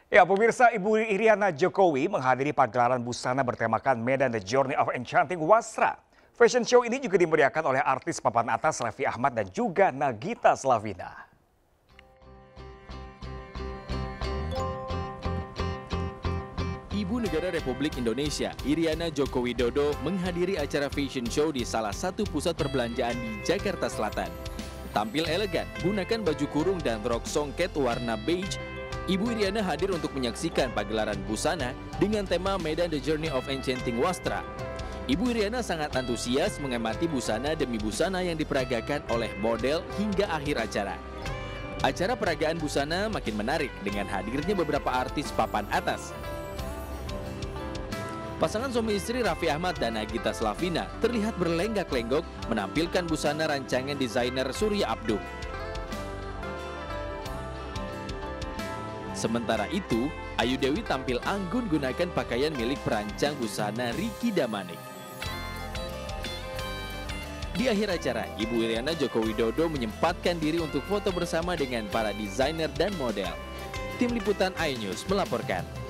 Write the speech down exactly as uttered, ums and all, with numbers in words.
Ya, pemirsa, Ibu Iriana Jokowi menghadiri pagelaran busana bertemakan Medan The Journey of Enchanting Wasra. Fashion show ini juga dimeriahkan oleh artis papan atas Raffi Ahmad dan juga Nagita Slavina. Ibu Negara Republik Indonesia, Iriana Joko Widodo, menghadiri acara fashion show di salah satu pusat perbelanjaan di Jakarta Selatan. Tampil elegan, gunakan baju kurung dan rok songket warna beige, Ibu Iriana hadir untuk menyaksikan pagelaran busana dengan tema Medan The Journey of Enchanting Wastra. Ibu Iriana sangat antusias mengamati busana demi busana yang diperagakan oleh model hingga akhir acara. Acara peragaan busana makin menarik dengan hadirnya beberapa artis papan atas. Pasangan suami istri Raffi Ahmad dan Nagita Slavina terlihat berlenggak-lenggok menampilkan busana rancangan desainer Surya Abduh. Sementara itu, Ayu Dewi tampil anggun gunakan pakaian milik perancang busana Ricky Damanik. Di akhir acara, Ibu Iriana Joko Widodo menyempatkan diri untuk foto bersama dengan para desainer dan model. Tim Liputan iNews melaporkan.